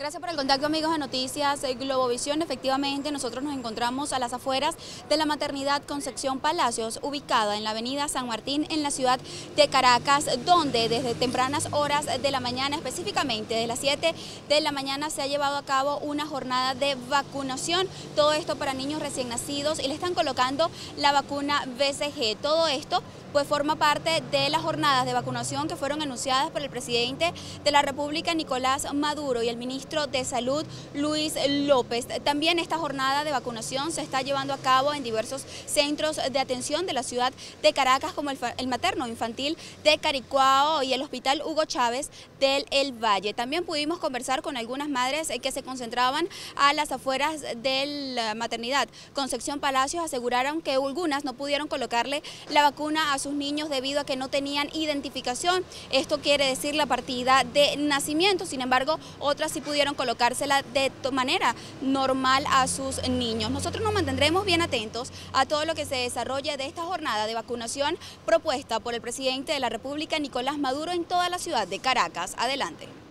Gracias por el contacto, amigos de Noticias Globovisión. Efectivamente, nosotros nos encontramos a las afueras de la maternidad Concepción Palacios, ubicada en la avenida San Martín, en la ciudad de Caracas, donde desde tempranas horas de la mañana, específicamente de las 7 de la mañana, se ha llevado a cabo una jornada de vacunación. Todo esto para niños recién nacidos y le están colocando la vacuna BCG. Todo esto pues forma parte de las jornadas de vacunación que fueron anunciadas por el presidente de la República, Nicolás Maduro, y el ministro de Salud, Luis López. También esta jornada de vacunación se está llevando a cabo en diversos centros de atención de la ciudad de Caracas, como el materno infantil de Caricuao y el hospital Hugo Chávez del El Valle. También pudimos conversar con algunas madres que se concentraban a las afueras de la maternidad Concepción Palacios. Aseguraron que algunas no pudieron colocarle la vacuna a sus niños debido a que no tenían identificación. Esto quiere decir la partida de nacimiento. Sin embargo, otras sí pudieron colocársela de manera normal a sus niños. Nosotros nos mantendremos bien atentos a todo lo que se desarrolle de esta jornada de vacunación propuesta por el presidente de la República, Nicolás Maduro, en toda la ciudad de Caracas. Adelante.